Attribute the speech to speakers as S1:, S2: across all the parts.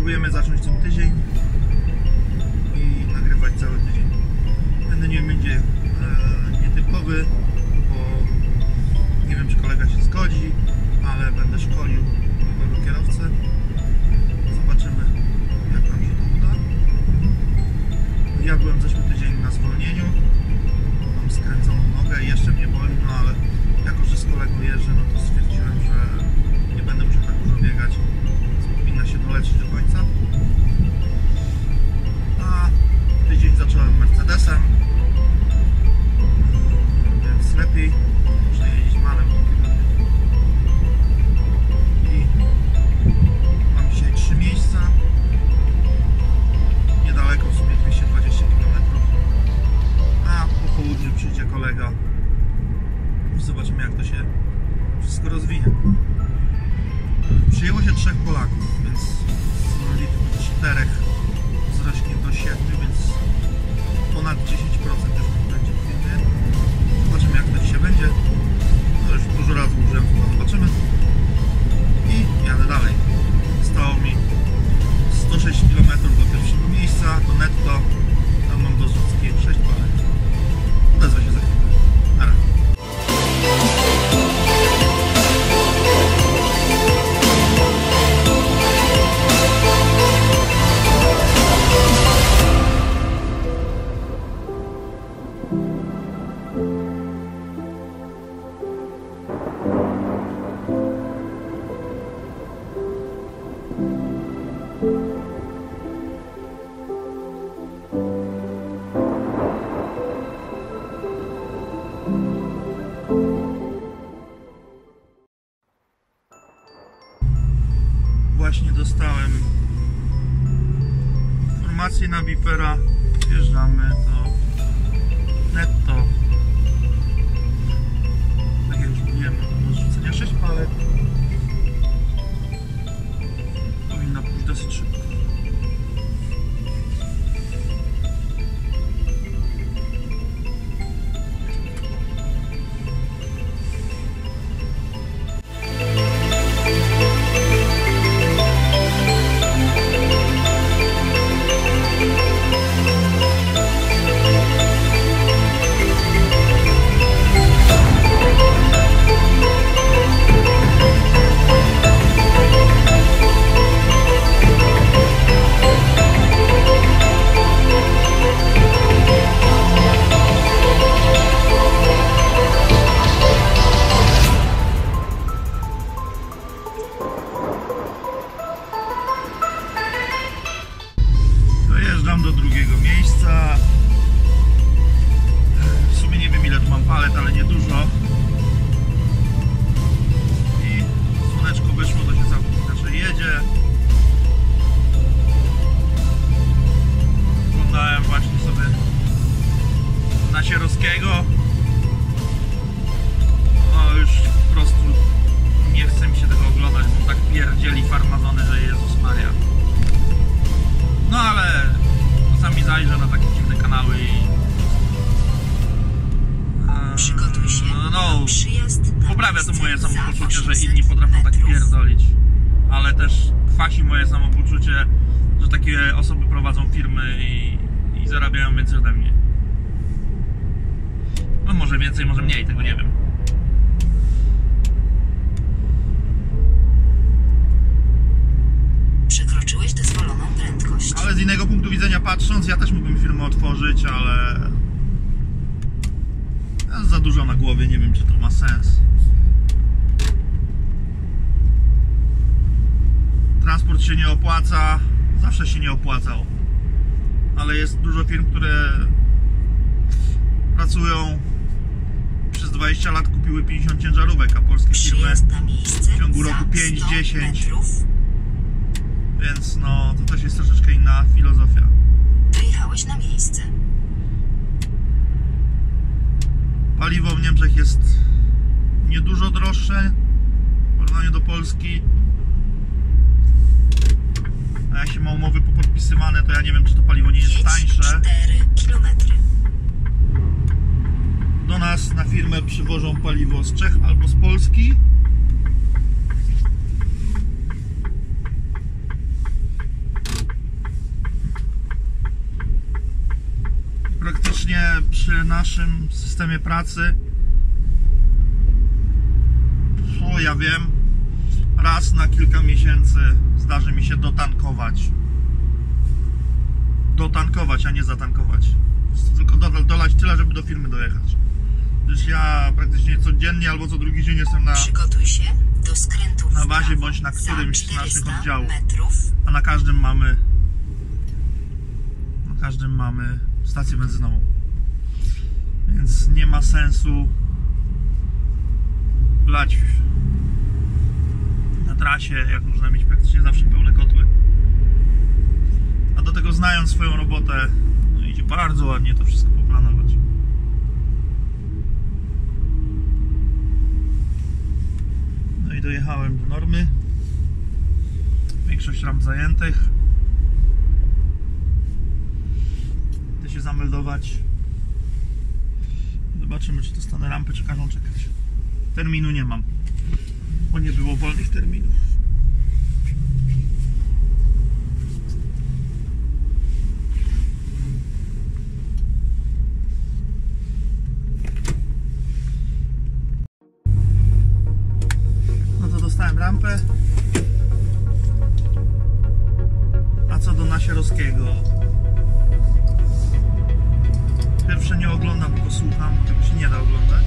S1: Próbujemy zacząć ten tydzień i nagrywać cały tydzień. Ten dzień będzie nietypowy, bo nie wiem, czy kolega się zgodzi, ale będę szkolił nowego kierowcę. Zobaczymy, jak nam się to uda. Ja byłem zeszły tydzień na zwolnieniu, mam skręconą nogę i jeszcze mnie boli, no ale jako, że z kolegą jeżdżę, no to stwierdziłem, że nie będę musiał tak dużo biegać, powinna się doleczyć do końca. A tydzień zacząłem Mercedesem, więc lepiej muszę jeździć malem po tygodniu. I mam dzisiaj 3 miejsca, niedaleko, w sumie 220 km, a po południu przyjdzie kolega i zobaczymy, jak to się wszystko rozwinie. Przyjęło się 3 Polaków, więc z liczby 4 wzrośnie do 7, więc ponad 10% już będzie w filmie. Zobaczymy, jak to dzisiaj będzie. No już dużo razy użyłem, to zobaczymy. I jadę dalej. Zostało mi 106 km do pierwszego miejsca, do netto. Tam mam do Zrzucki 6 palet. Odezwę się za chwilę. Na razie. Właśnie dostałem informację na Bipera, wjeżdżamy do netto. Tak jak już mówiłem, do zrzucenia 6 palet. Powinno pójść dosyć szybko. Dojeżdżam do drugiego miejsca. W sumie nie wiem, ile tu mam palet, ale nie dużo. I słoneczko wyszło, to się całkiem inaczej jedzie. Oglądałem właśnie sobie na Sierowskiego. No już po prostu nie chce mi się tego oglądać, bo tak pierdzieli farmazony, że Jezus Maria. No ale czasami zajrzę na takie dziwne kanały i
S2: Przygotuj się na przyjazd na
S1: poprawia to moje
S2: miejsce
S1: samopoczucie,
S2: za
S1: że inni potrafią tak pierdolić. Ale też kwasi moje samopoczucie, że takie osoby prowadzą firmy i zarabiają więcej ode mnie. No może więcej, może mniej, tego nie wiem.
S2: Przekroczyłeś dozwoloną prędkość.
S1: Ale z innego punktu widzenia patrząc, ja też mógłbym firmę otworzyć, ale jest za dużo na głowie, nie wiem, czy to ma sens. Transport się nie opłaca, zawsze się nie opłacał, ale jest dużo firm, które pracują przez 20 lat, kupiły 50 ciężarówek, a polskie firmy w ciągu roku 5-10. Więc no, to też jest troszeczkę inna filozofia.
S2: Dojechałeś na miejsce.
S1: Paliwo w Niemczech jest niedużo droższe w porównaniu do Polski. A jak się ma umowy popodpisywane, to ja nie wiem, czy to paliwo nie jest tańsze.
S2: 4 kilometry.
S1: Do nas na firmę przywożą paliwo z Czech albo z Polski. w naszym systemie pracy, ja wiem, raz na kilka miesięcy zdarzy mi się dotankować, a nie zatankować. Tylko dolać tyle, żeby do firmy dojechać. Gdyż ja praktycznie codziennie albo co drugi dzień jestem
S2: Przygotuj się do skrętu
S1: na bazie
S2: prawo.
S1: bądź na którymś z naszych oddziałów.
S2: Metrów.
S1: A na każdym mamy stację benzynową. Więc nie ma sensu lać na trasie, jak można mieć praktycznie zawsze pełne kotły. A do tego, znając swoją robotę, no idzie bardzo ładnie to wszystko poplanować. No i dojechałem do normy. Większość ramp zajętych. Idę się zameldować. Zobaczymy, czy dostanę rampy, czy każą czekać. Terminu nie mam, bo nie było wolnych terminów. No to dostałem rampę. A co do Nasierowskiego, pierwsze nie oglądam, tylko słucham, bo tego się nie da oglądać.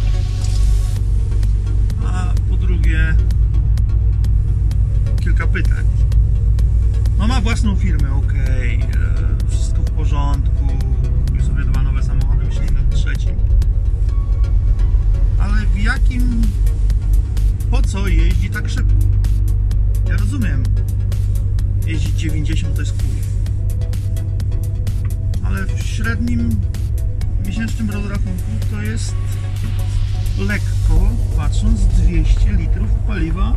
S1: A po drugie, kilka pytań. No ma własną firmę, okej, wszystko w porządku, kupił sobie 2 nowe samochody, myślę nad trzecim. Ale w jakim, po co jeździ tak szybko? Ja rozumiem, jeździć 90 to jest cool, ale w średnim miesięcznym rozrachunku to jest lekko, patrząc, 200 litrów paliwa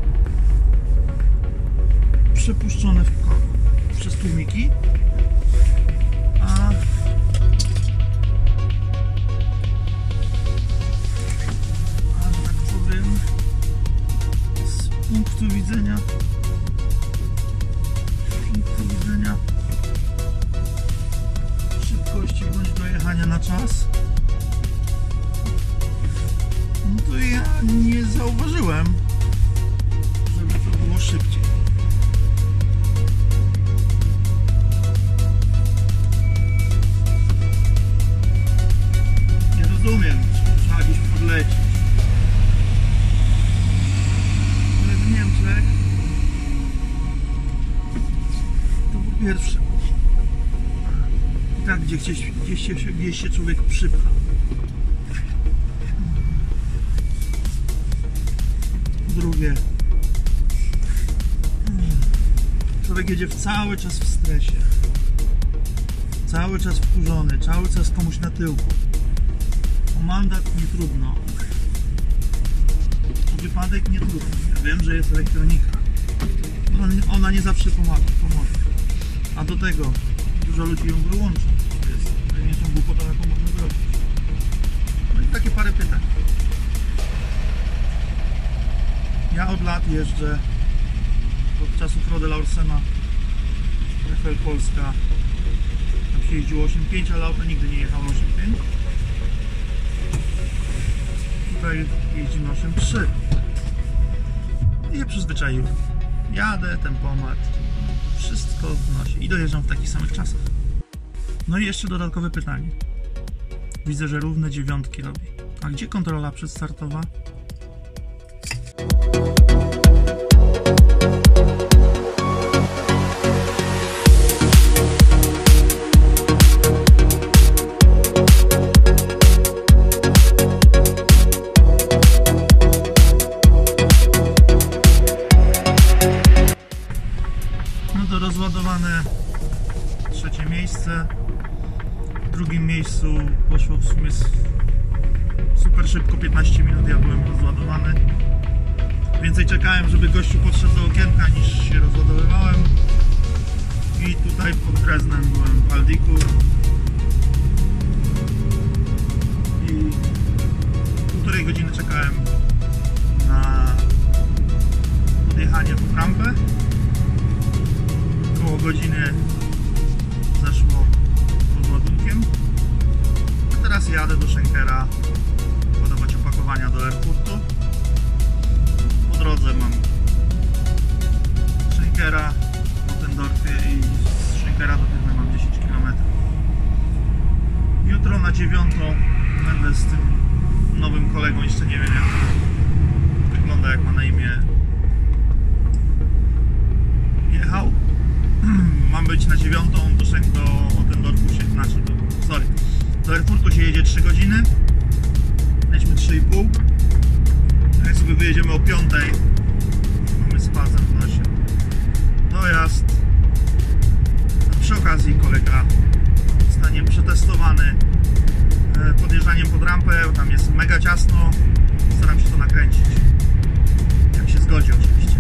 S1: przepuszczone przez tłumiki, a że tak powiem, z punktu widzenia szybkości bądź dojechania na czas, no to ja nie zauważyłem, żeby to było szybciej. Nie rozumiem, trzeba gdzieś podlecieć. Ale w Niemczech to po pierwsze tak, gdzieś się człowiek przypcha. Drugie, człowiek jedzie cały czas w stresie, cały czas wkurzony, cały czas komuś na tyłku. O mandat nie trudno, o wypadek nie trudno. Ja wiem, że jest elektronika, ona nie zawsze pomoże. A do tego dużo ludzi ją wyłącza. To nie są głupota, jaką można zrobić. No i takie parę pytań. Ja od lat jeżdżę, od czasów Frode Laursena, RFL Polska, tam się jeździło 8.5, ale auto nigdy nie jechało 8.5. Tutaj jeździmy 8.3 i je przyzwyczaiłem. Jadę, tempomat, wszystko wnosi i dojeżdżam w takich samych czasach. No i jeszcze dodatkowe pytanie. Widzę, że równe 9 robi. A gdzie kontrola przedstartowa? No to rozładowane 3. miejsce. W drugim miejscu poszło w sumie super szybko, 15 minut ja byłem rozładowany. Więcej czekałem, żeby gościu podszedł do okienka, niż się rozładowywałem. I tutaj pod Dreznem byłem w Aldiku. I 1,5 godziny czekałem na podjechanie pod rampę. Około godziny zeszło pod ładunkiem. A teraz jadę do Schenkera ładować opakowania do Erfurtu. Po drodze mam Schenkera w Nottendorfie i z Schenkera do Tyrny mam 10 km. Jutro na 9 będę z tym nowym kolegą, jeszcze nie wiem jak to wygląda, jak ma na imię, jechał. Mam być na 9, do Nottendorfu się, do Erfurtu się jedzie 3 godziny. Mieliśmy 3,5. Jak sobie wyjedziemy o 5, mamy spazem w nosie. Dojazd. Przy okazji kolega zostanie przetestowany podjeżdżaniem pod rampę. Tam jest mega ciasno. Staram się to nakręcić. Jak się zgodzi oczywiście.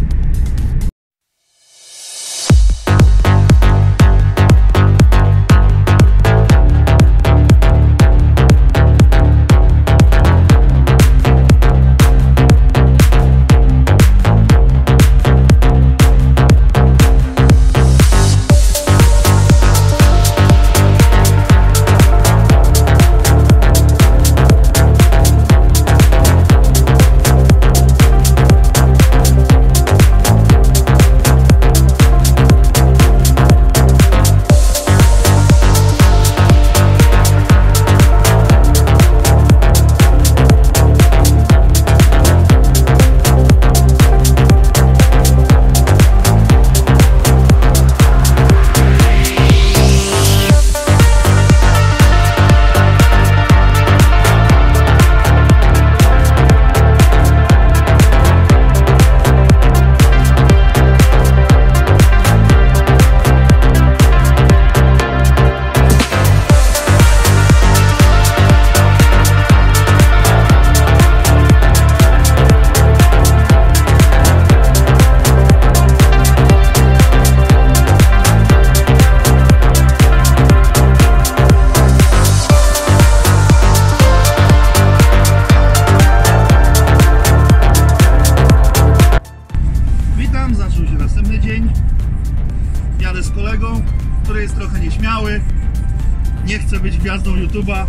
S1: Zaczął się następny dzień. Jadę z kolegą, który jest trochę nieśmiały. Nie chce być gwiazdą YouTube'a.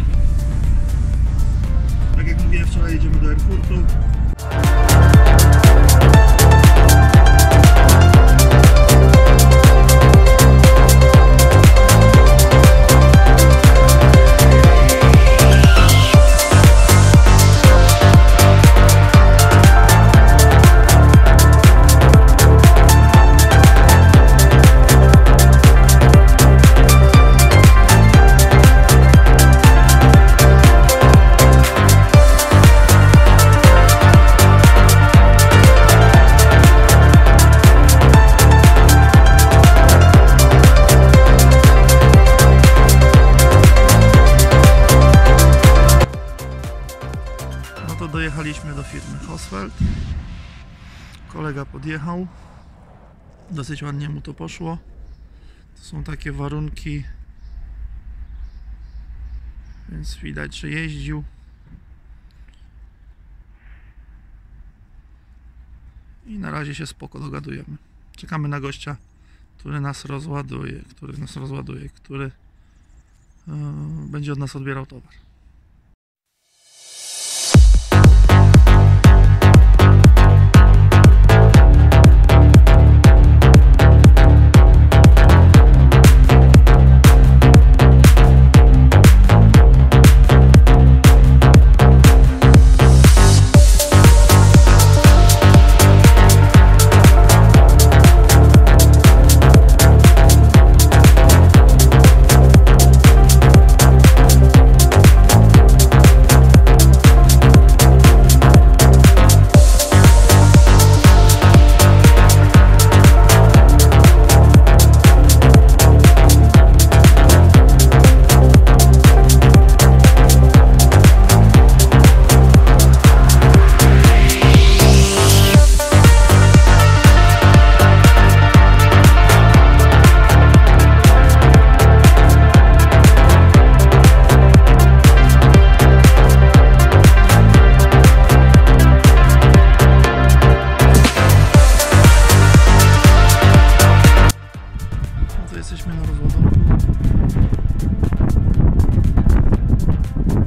S1: Tak jak mówiłem, wczoraj jedziemy do Erfurtu. To dojechaliśmy do firmy Hosfeld. Kolega podjechał. Dosyć ładnie mu to poszło. To są takie warunki, więc widać, że jeździł. I na razie się spoko dogadujemy. Czekamy na gościa, który nas rozładuje, który będzie od nas odbierał towar. Jesteśmy na rozładunku.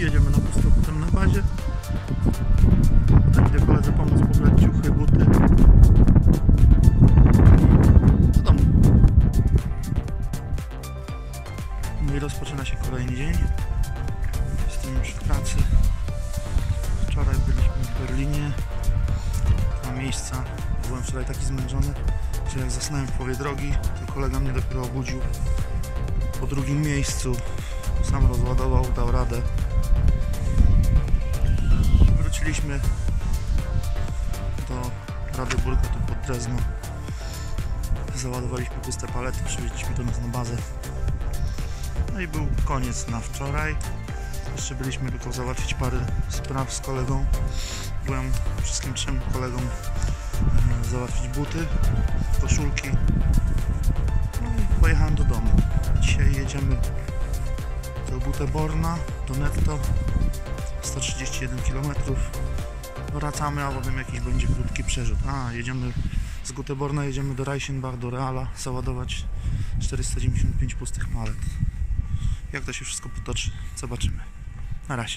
S1: jedziemy na pusto potem na bazie. Potem idę koledze pomóc pobrać ciuchy, buty i do domu. No i rozpoczyna się kolejny dzień. Jestem już w pracy. Wczoraj byliśmy w Berlinie. Dwa miejsca. Byłem wczoraj taki zmęczony, że jak zasnąłem w połowie drogi, to kolega mnie dopiero obudził po drugim miejscu. Sam rozładował, dał radę. Wróciliśmy do Radeburga, tu pod Drezno. Załadowaliśmy puste palety, przywieźliśmy do nas na bazę. No i był koniec na wczoraj. Jeszcze byliśmy tylko załatwić parę spraw z kolegą. Byłem wszystkim trzem kolegom załatwić buty, koszulki. No i pojechałem do domu. Dzisiaj jedziemy do Göteborga, do netto, 131 km. Wracamy, a potem jakiś będzie krótki przerzut. Jedziemy z Göteborga, jedziemy do Reichenbach, do Reala, załadować 495 pustych palet. Jak to się wszystko potoczy, zobaczymy. Na razie.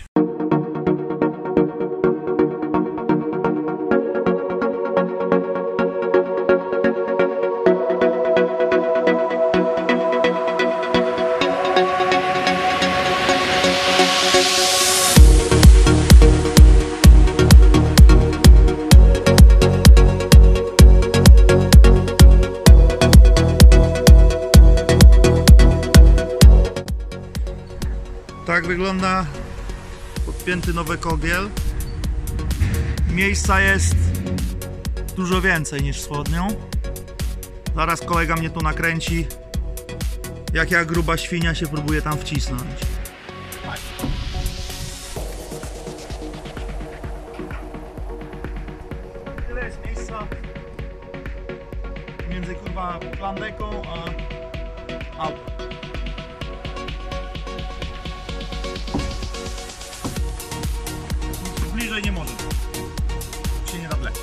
S1: Tak wygląda podpięty nowy kogiel. Miejsca jest dużo więcej niż wschodnią. Zaraz kolega mnie tu nakręci, jak ja gruba świnia się próbuje tam wcisnąć. Tyle jest miejsca między kurwa Landeką a autem. Bliżej nie może. Się nie da wleć.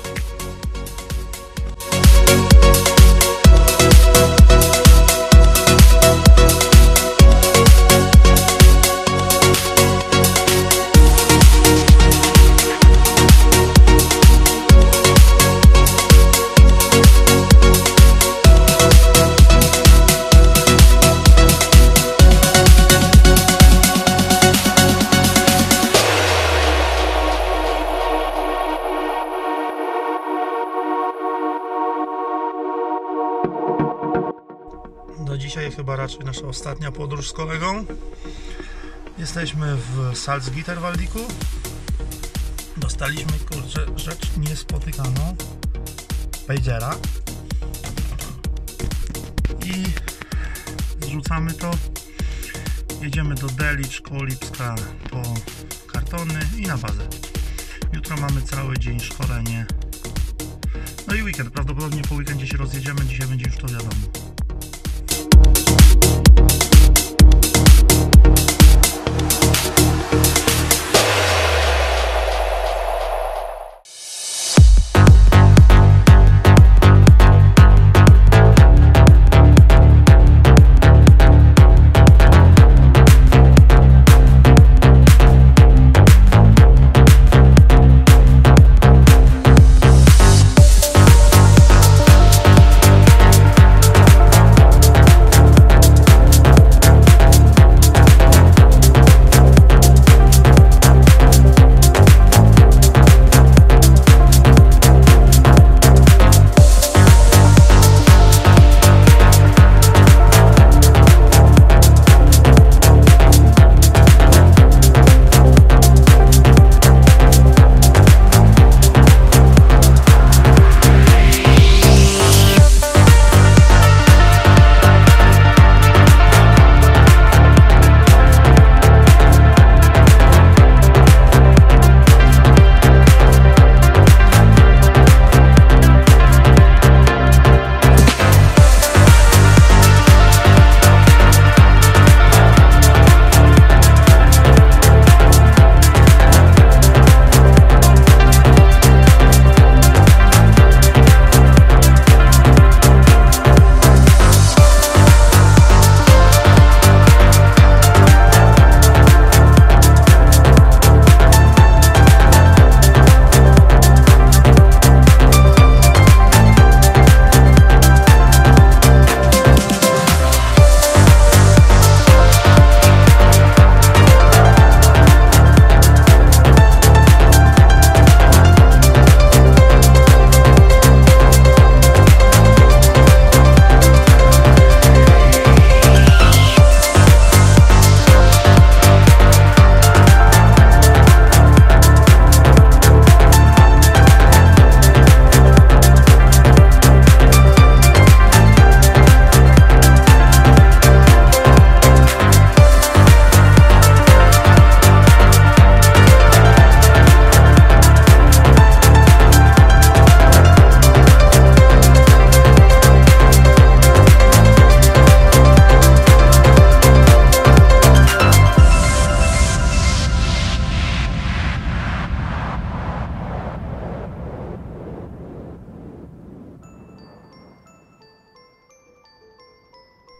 S1: Do dzisiaj chyba raczej nasza ostatnia podróż z kolegą. Jesteśmy w Salzgitterwaldiku. Dostaliśmy, kurczę, rzecz niespotykaną, pagera, i zrzucamy to. Jedziemy do Delitzsch koło Lipska po kartony i na bazę. Jutro mamy cały dzień szkolenie. No i weekend, prawdopodobnie po weekendzie się rozjedziemy, dzisiaj będzie już to wiadomo.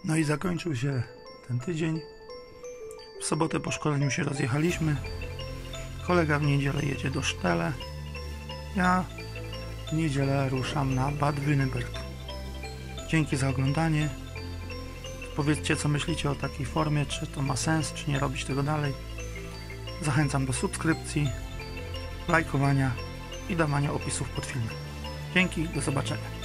S1: No i zakończył się ten tydzień. W sobotę po szkoleniu się rozjechaliśmy. Kolega w niedzielę jedzie do Sztele. Ja w niedzielę ruszam na Bad Wünnberg. Dzięki za oglądanie. Powiedzcie, co myślicie o takiej formie, czy to ma sens, czy nie robić tego dalej. Zachęcam do subskrypcji, lajkowania i dawania opisów pod filmem. Dzięki, do zobaczenia.